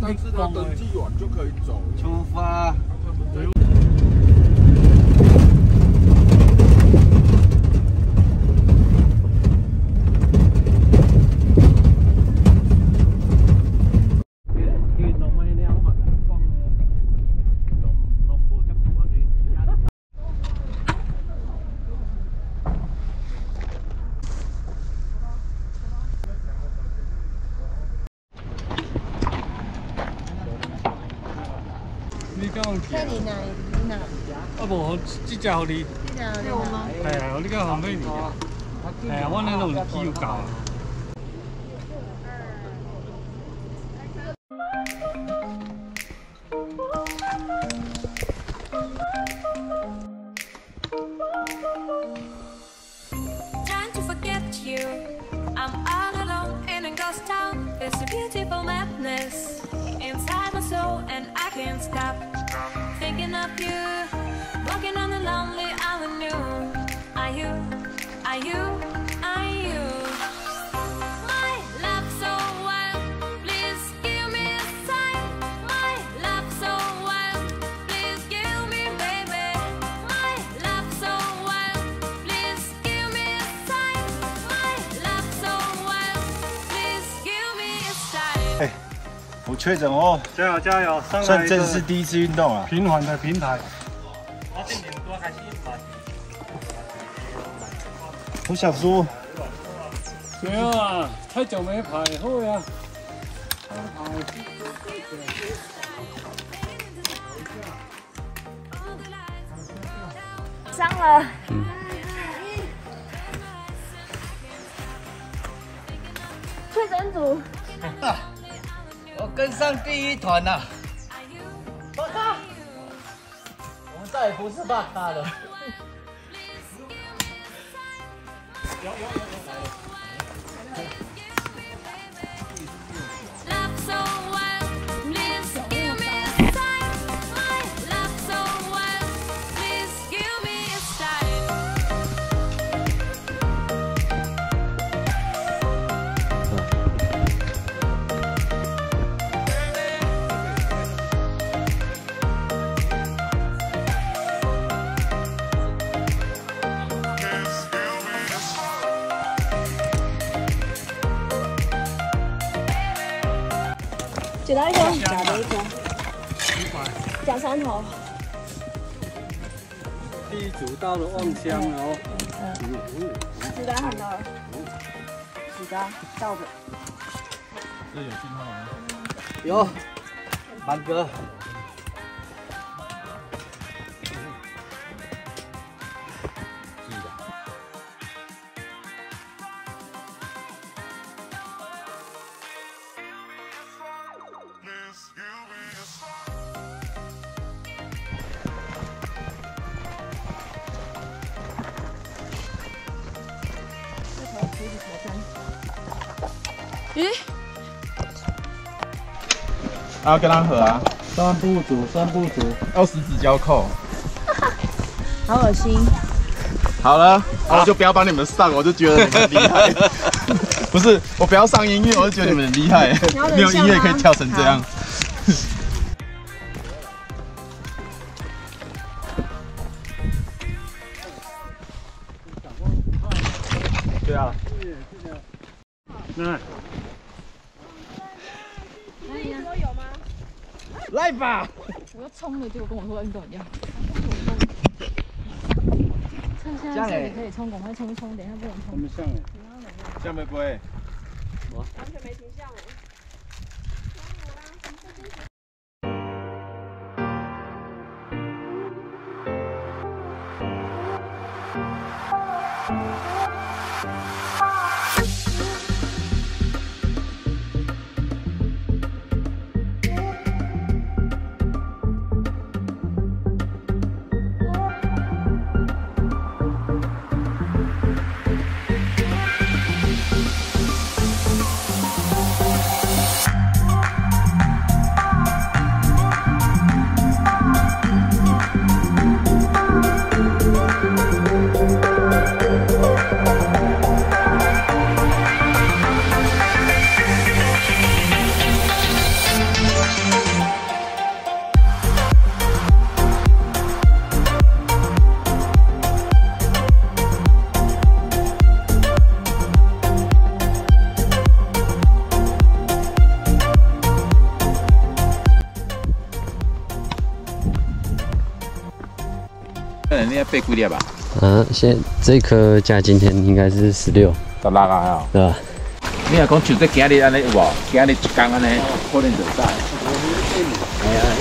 但是他登记完就可以走。 出发。 你敢有去？ 你哪？ 啊无，这只互你。 这只有吗？ 系啊，你敢方便你啊？系啊，我那种机有够啊。 Trying to forget you, I'm all alone in a ghost town. There's a beautiful madness inside my soul, and I can't stop thinking of you. Walking on the lonely avenue. Are you? Are you? Are you? My love so wild, please give me a sign. My love so wild, please give me, baby. My love so wild, please give me a sign. My love so wild, please give me a sign. 哎，我确诊哦， 加油加油！上算正式第一次运动啊。 平缓的平台。 我想说， 没有啊，太久没排后呀。 伤了。确诊组。 我跟上第一团了。巴卡，我们再也不是巴卡了。 Love so wild, please give me a sign. My love so wild, please give me a sign. 捡到一个，假的一个，假山头。 第一组到了望乡了哦。 子弹看到了，子弹倒着。 这有信号吗？ 有，满哥。 咦？ 然后跟他合啊， 三步组，三步组。 要十指交扣。 好恶心。 好了，我就不要帮你们上，我就觉得你们厉害。不是，我不要上音乐，我就觉得你们很厉害，没有音乐可以跳成这样。对啊。 那。 来吧！ 我要冲了，结果跟我说运动一样。趁现在这里可以冲，赶快冲一冲，等一下不能冲。 我们上来。 下面不会。 完全没停下来。 能你要背几粒吧？ 这颗价今天应该是16， 16啊， 对吧？ 你若讲像这今日安尼有无？今日一工安尼，可能就使。哎呀，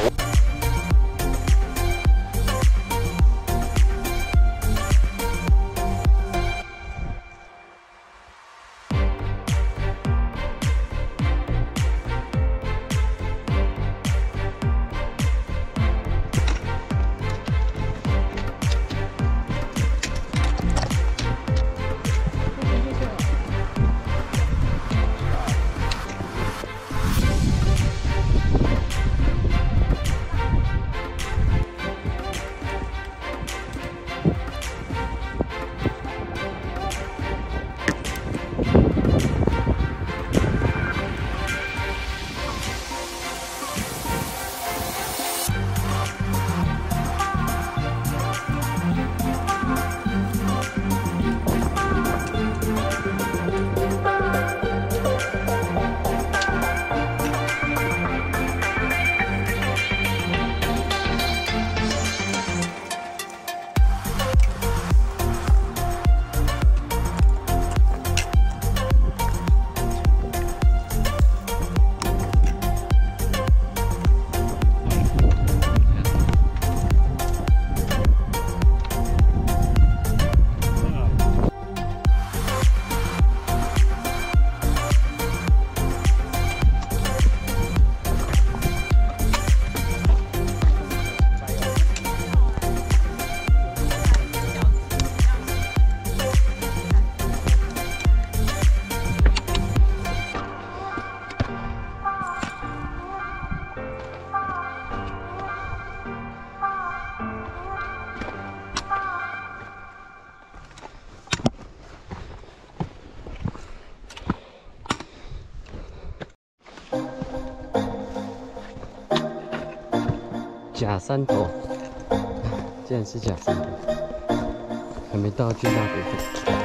假山头，竟然是假山头，还没到巨大部分。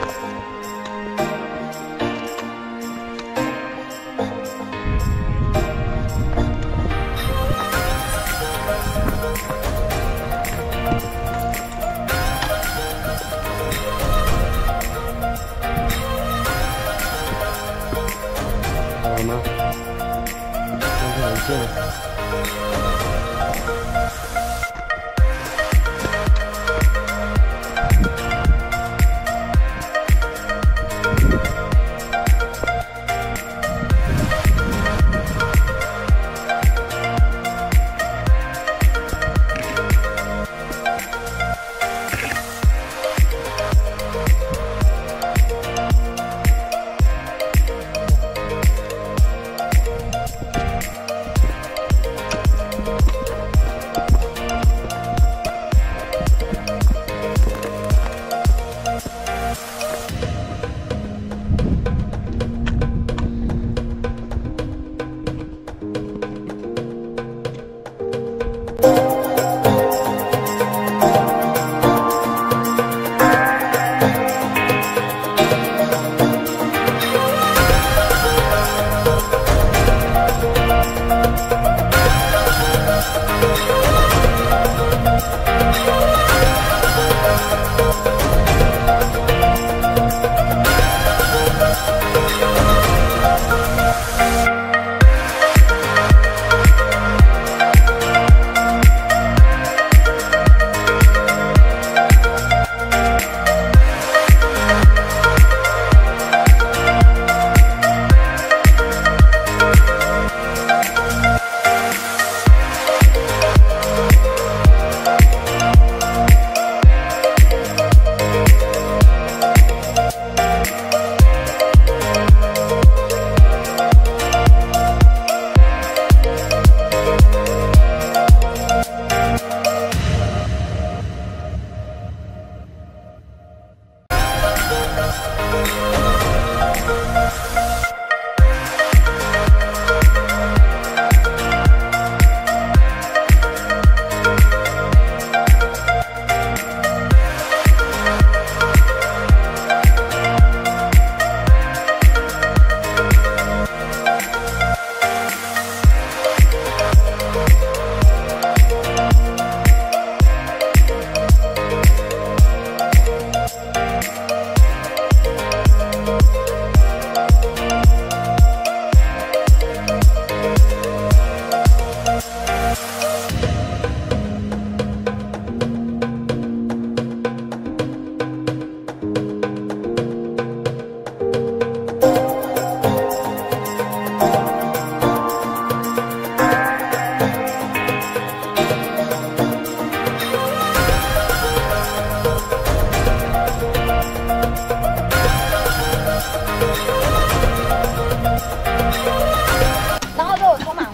好了吗？刚才很近。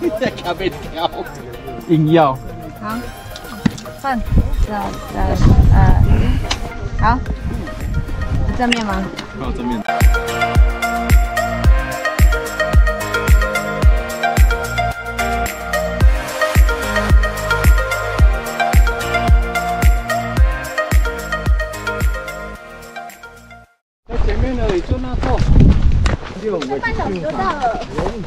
在卡被挑。 硬要。 好，换，好，正面吗？ 好，正面。 在前面而已，就那座。 这半小时就到了。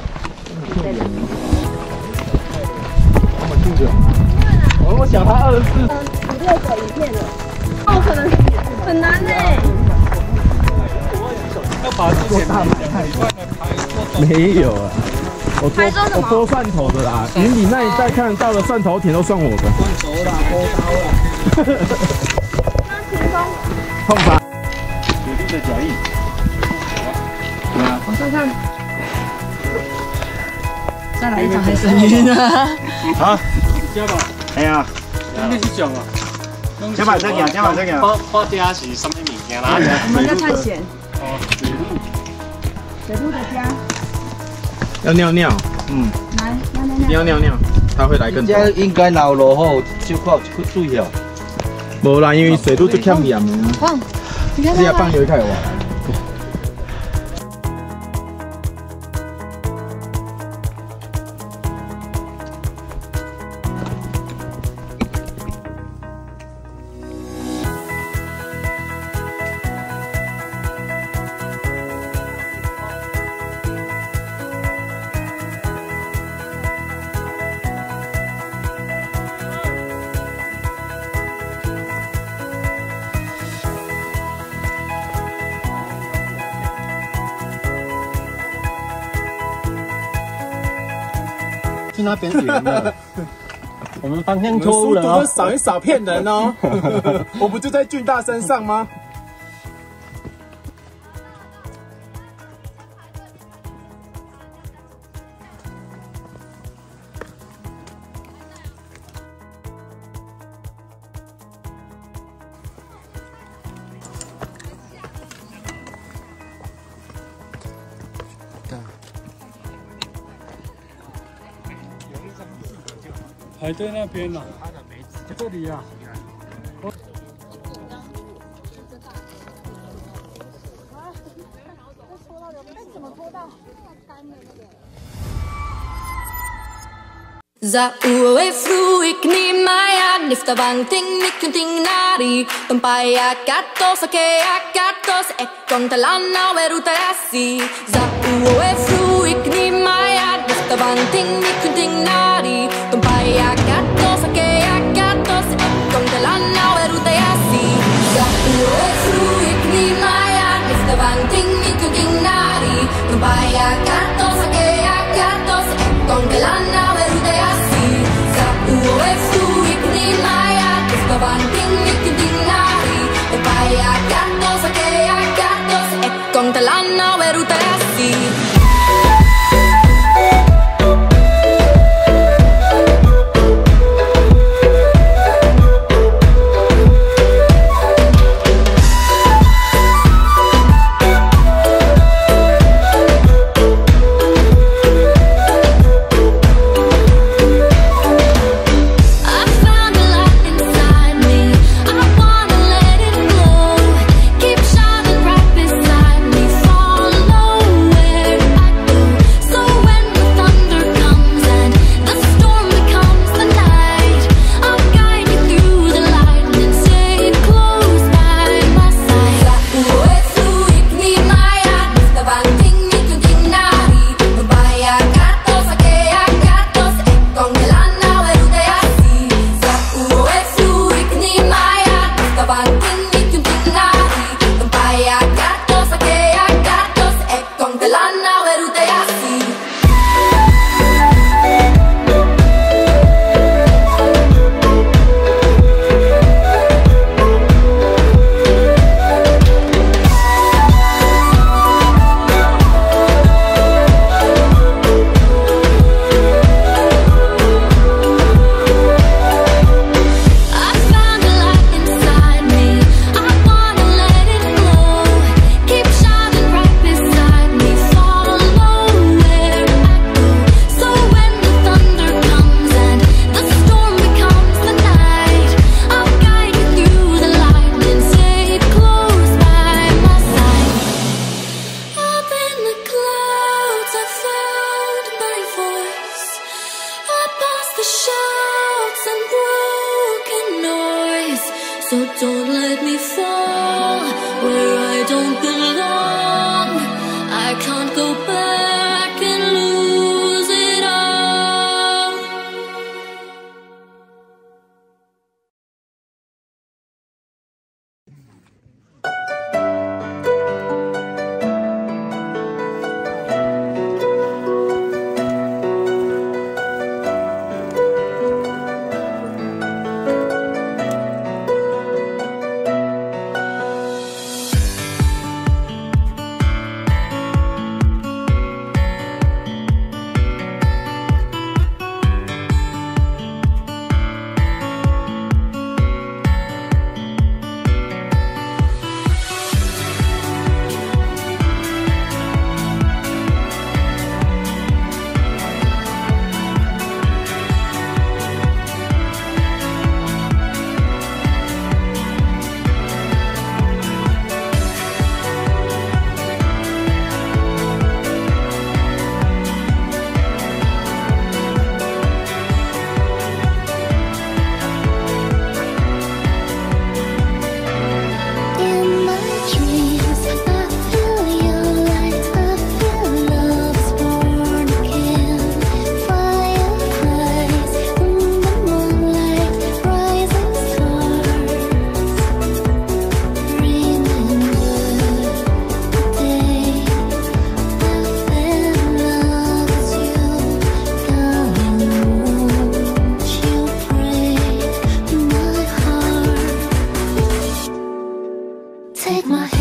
我小他24。 5、6个影片了，哦，可能很难呢。 要把之前没有啊，我还说什么？ 多蒜头的啦，连你那里再看到的蒜头田都算我的。 蒜头啦，锅刀啦。 那前锋， 碰法。 决定的脚印。 往上看。再来一场黑森林啊！ 好， 加吧， 哎呀， 应该是脚吧。 先把这行，先把这行。 花家是什么物件啦？ 我们在探险。 哦，水路。 水路的家。 要尿尿， 来， 尿，他会来更多。 这应该老落后，就靠水哦。 无啦，因为水路就欠盐的。 放，你看这要放油开哇。 去那边远了，我们方向错误了哦。 少一少骗人哦，我不就在俊大身上吗？ 排队那边呢？这里啊。 Zauwe fruik ni maya nifta bangting nikunting nari Tumpaya katos akea katos ekon talana werutasi Zauwe fruik ni maya nifta bangting nikunting nari Tumpaya katos akea katos ekon talana werutasi Zauwe fruik ni maya nifta bangting nikunting nari Tumpaya katos akea katos ekon talana con talana verutasi let me fall where I don't belong. I can't go back and lose it all. Take my hand.